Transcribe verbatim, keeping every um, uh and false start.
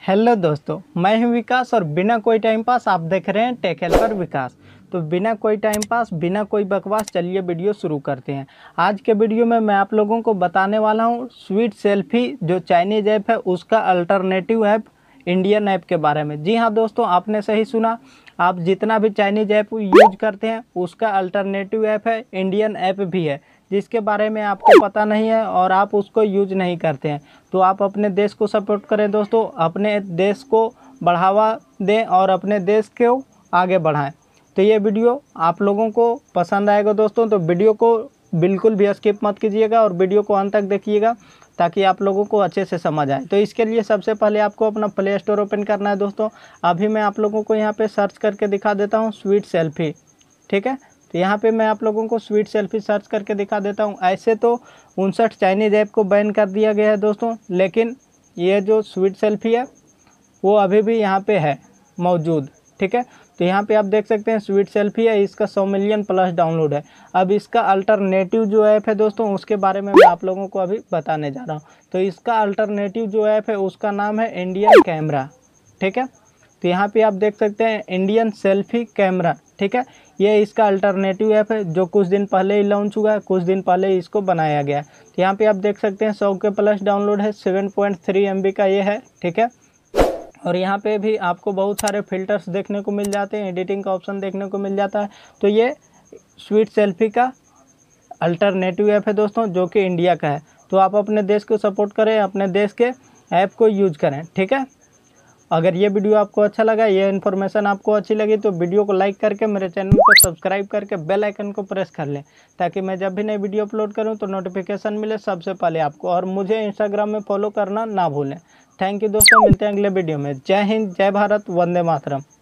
Hello दोस्तों, मैं हूं विकास और बिना कोई टाइम पास आप देख रहे हैं टेक हेल्पर विकास। तो बिना कोई टाइम पास, बिना कोई बकवास, चलिए वीडियो शुरू करते हैं। आज के वीडियो में मैं आप लोगों को बताने वाला हूं स्वीट सेल्फी जो चाइनीज ऐप है उसका अल्टरनेटिव ऐप इंडियन ऐप के बारे में। जी हाँ दोस्तों, आपने सही सुना। आप जितना भी चाइनीज ऐप यूज करते हैं उसका अल्टरनेटिव ऐप है, इंडियन ऐप भी है, जिसके बारे में आपको पता नहीं है और आप उसको यूज नहीं करते हैं। तो आप अपने देश को सपोर्ट करें दोस्तों, अपने देश को बढ़ावा दें और अपने देश को आगे बढ़ाएं। तो ये वीडियो आप लोगों को पसंद आएगा दोस्तों, तो वीडियो को बिल्कुल भी स्किप मत कीजिएगा और वीडियो को अंत तक देखिएगा ताकि आप लोगों को अच्छे से समझ आए। तो इसके लिए सबसे पहले आपको अपना प्ले स्टोर ओपन करना है दोस्तों। अभी मैं आप लोगों को यहाँ पे सर्च करके दिखा देता हूँ स्वीट सेल्फी, ठीक है। तो यहाँ पे मैं आप लोगों को स्वीट सेल्फी सर्च करके दिखा देता हूँ। ऐसे तो उनसठ चाइनीज ऐप को बैन कर दिया गया है दोस्तों, लेकिन ये जो स्वीट सेल्फी है वो अभी भी यहाँ पे है मौजूद, ठीक है। तो यहाँ पे आप देख सकते हैं स्वीट सेल्फी है, इसका सौ मिलियन प्लस डाउनलोड है। अब इसका अल्टरनेटिव जो ऐप है दोस्तों उसके बारे में मैं आप लोगों को अभी बताने जा रहा हूँ। तो इसका अल्टरनेटिव जो ऐप है उसका नाम है इंडियन कैमरा, ठीक है। तो यहाँ पे आप देख सकते हैं इंडियन सेल्फी कैमरा, ठीक है। ये इसका अल्टरनेटिव ऐप है जो कुछ दिन पहले ही लॉन्च हुआ है, कुछ दिन पहले ही इसको बनाया गया है। तो यहाँ पे आप देख सकते हैं सौ के प्लस डाउनलोड है, seven point three M B का ये है, ठीक है। और यहाँ पे भी आपको बहुत सारे फिल्टर्स देखने को मिल जाते हैं, एडिटिंग का ऑप्शन देखने को मिल जाता है। तो ये स्वीट सेल्फी का अल्टरनेटिव ऐप है दोस्तों जो कि इंडिया का है। तो आप अपने देश को सपोर्ट करें, अपने देश के ऐप को यूज करें, ठीक है। अगर ये वीडियो आपको अच्छा लगा, ये इन्फॉर्मेशन आपको अच्छी लगी तो वीडियो को लाइक करके मेरे चैनल को सब्सक्राइब करके बेल आइकन को प्रेस कर लें ताकि मैं जब भी नई वीडियो अपलोड करूं तो नोटिफिकेशन मिले सबसे पहले आपको। और मुझे इंस्टाग्राम में फॉलो करना ना भूलें। थैंक यू दोस्तों, मिलते हैं अगले वीडियो में। जय हिंद, जय भारत, वंदे मातरम।